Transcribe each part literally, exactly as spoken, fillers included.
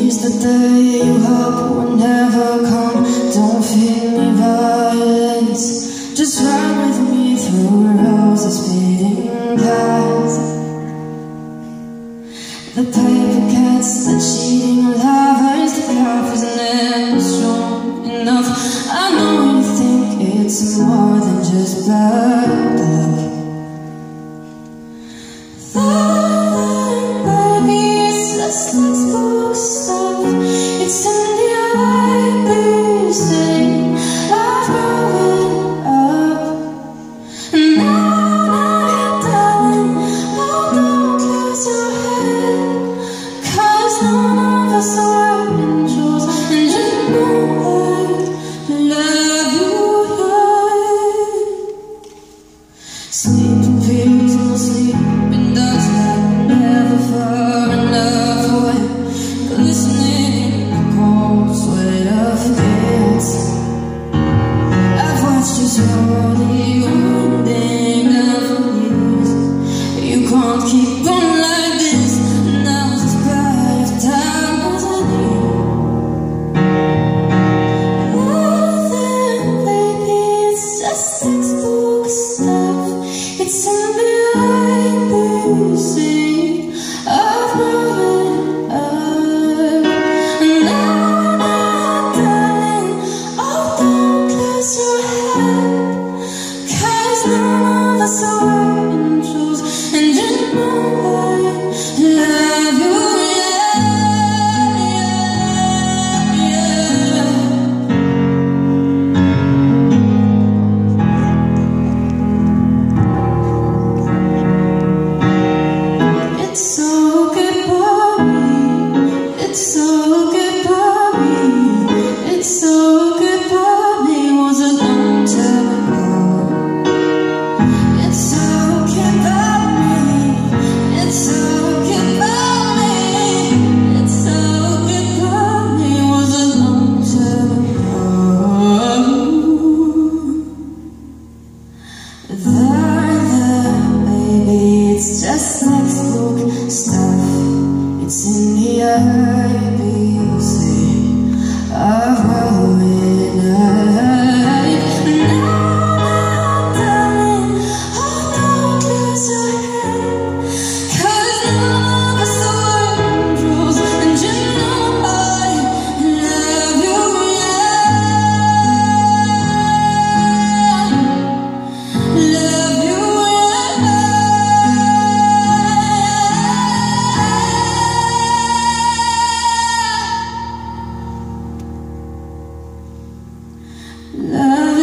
Seize the day you hope will never come. Don't feed me violence, just run with me through a rose's beating path. The paper cats, the cheating lovers, the love is never strong enough. I know you think it's more than just bad luck. Textbook stuff, it's in the A B C. I've grown up, and now, now, darling, oh, don't lose your head, 'cause none of us are angels, and you know I love you, yeah. Sleeping pills, no sleeping dogs, like never far enough. Listening in the cold sweat of guilt, I've watched you slowly winding down for years. You can't keep on like this. Now's as bad of time as I need. Nothing, baby, it's just textbook stuff. It's in the A B C of growing up. None of us are angels, and you know I love you, yeah, yeah, yeah. It's so good for me, it's so good for me, it's so good for me. Was a long time ago. It's just textbook stuff. It's in the A B C of growing up. Now, darling, oh, don't lose your head, 'cause none of us are angels, and you know I love you, yeah. Love you. Love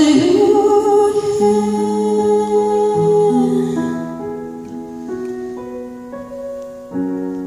you, yeah.